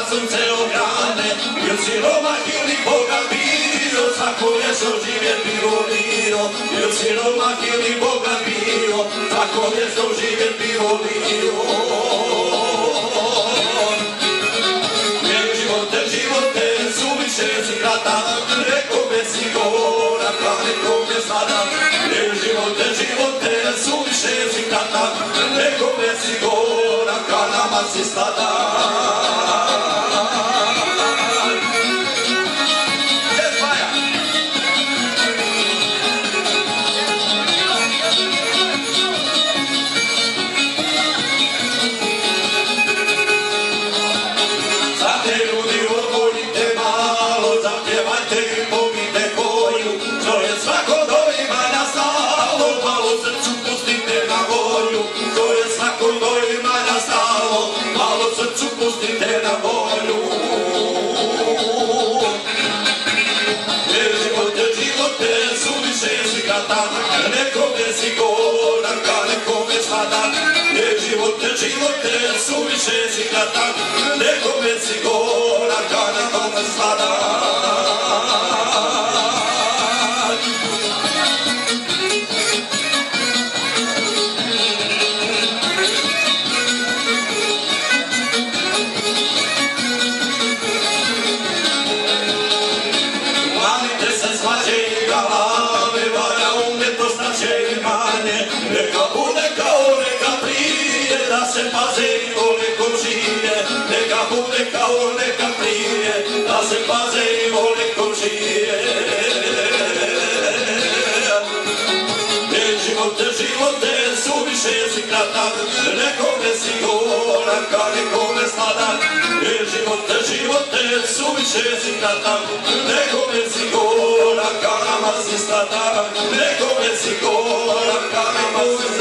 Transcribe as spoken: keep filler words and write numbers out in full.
sunce ograne, ili siromah ili bogat bio, svako mjesto živjet bi volio, ili siromah ili bogat bio, svako mjesto živjet bi volio. Jer živote, živote, suviše si kratak, nekome si gorak, a nekome sladak. Jer živote, živote, suviše si kratak, nekome si gorak, a nama si sladak. Pustite na volju. Jer živote, živote, suviše si kratak, nekome si gorak, a nekome sladak. Jer živote, živote, suviše si kratak, nekome si gorak, a nekome sladak. Neka bude kao neka prije, da se paze i vole komšije. Neka bude kao neka prije, da se paze i vole komšije. Jer živote, živote, suviše si kratak, nekome si gorak, a nekome sladak. Jer živote, živote, suviše si kratak, nekome si gorak, a nama si sladak. Nekome si gorak, a nama si sladak.